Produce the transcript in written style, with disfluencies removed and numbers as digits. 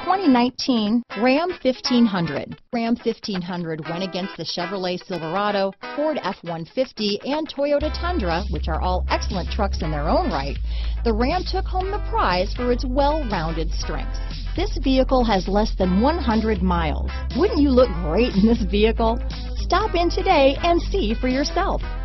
2019 Ram 1500. Ram 1500 went against the Chevrolet Silverado, Ford F-150, and Toyota Tundra, which are all excellent trucks in their own right. The Ram took home the prize for its well-rounded strengths. This vehicle has less than 100 miles. Wouldn't you look great in this vehicle? Stop in today and see for yourself.